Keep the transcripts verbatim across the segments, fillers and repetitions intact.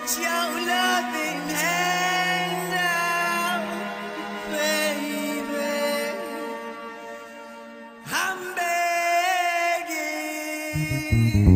Put your loving hand out, baby. I'm begging.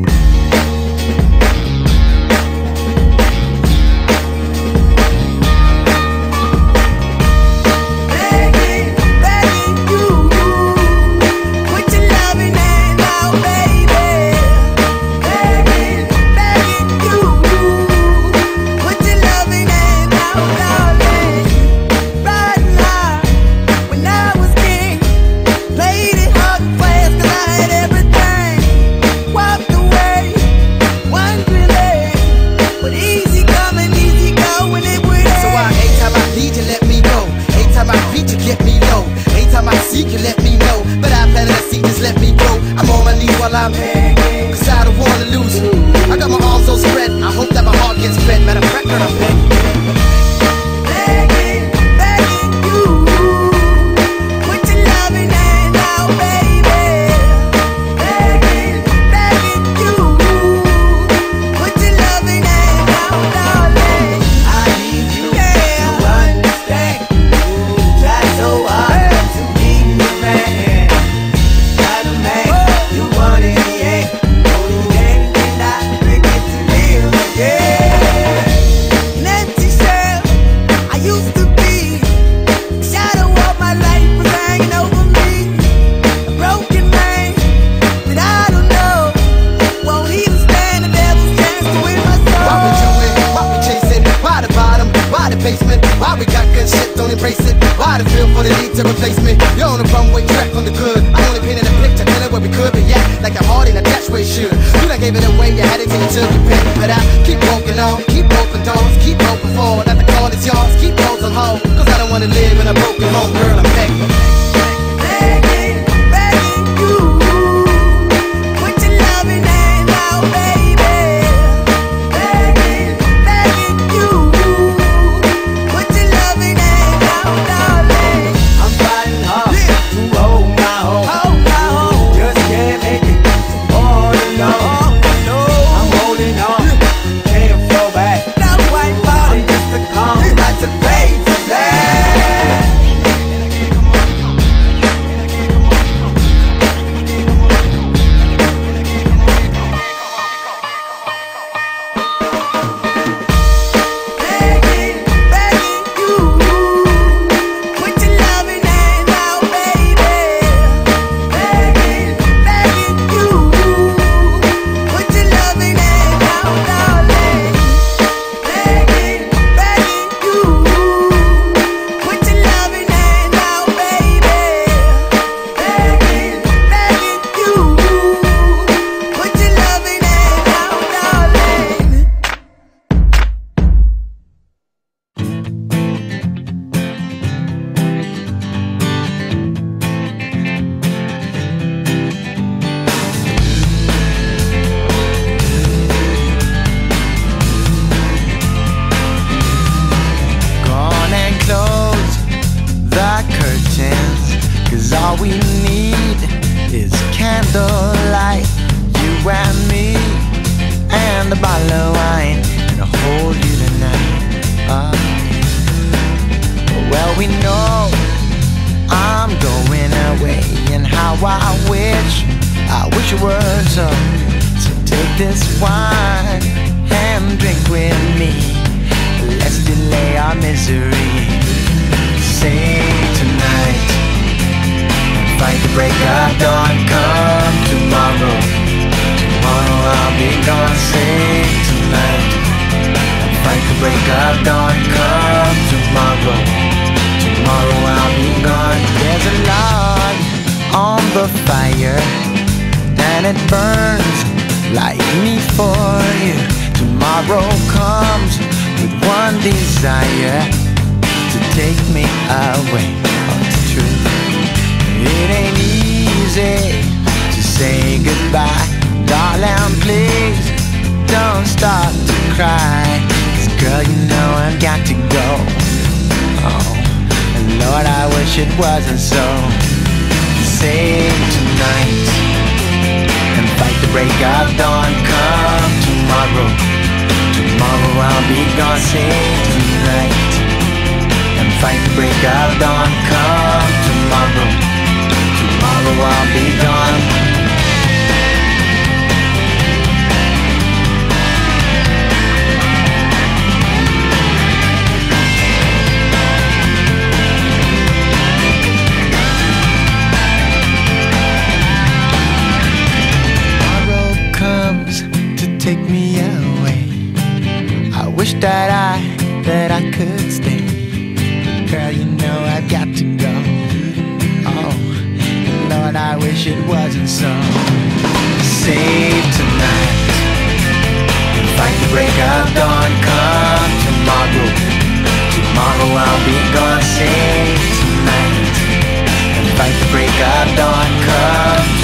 You let me know, but I better see, just let me go. I'm on my knees while I'm begging, cause I don't wanna lose you. I got my arms all spread, I hope that my heart gets fed. Matter of fact, girl, I'm begging, begging, begging you. Put your loving hand out, baby. Begging, begging you. Put your loving hand out, darling. I need you yeah. to understand. That's so hard. Why we got good shit, don't embrace it. Why the feel for the need to replace me? You're on the runway track on the good. I only painted a picture, tell it where we could be at. Like a heart in a dash where it should. You done gave it away, you had it till you took your pick. But I keep walking on, keep open doors, keep open for that the call is yours, keep those on hold. Cause I don't wanna live in a broken home, girl, I'm begging. Begging, begging you. Put your loving hand out, baby. Begging, begging you. All we need is candlelight, you and me, and a bottle of wine, and I'll hold you tonight. Oh. Well, we know I'm going away, and how I wish, I wish it were so. So take this wine and drink with me. Let's delay our misery. Say tonight, fight the break of dawn, come tomorrow. Tomorrow I'll be gone, say tonight. Fight the break of dawn, come tomorrow. Tomorrow I'll be gone. There's a log on the fire, and it burns like me for you. Tomorrow comes with one desire, to take me away. Oh, it's true. It ain't easy to say goodbye. Darling, please don't start to cry. 'Cause girl, you know I've got to go. Oh, and Lord, I wish it wasn't so. Say tonight and fight the break of dawn. Come tomorrow. Tomorrow I'll be gone, save tonight and fight the break of dawn. Come tomorrow, tomorrow I'll be gone. Take me away. I wish that I, that I could stay. Girl, you know I've got to go. Oh, Lord, I wish it wasn't so. Save tonight and fight the break of dawn. Come tomorrow, tomorrow I'll be gone. Save tonight and fight the break of dawn. Come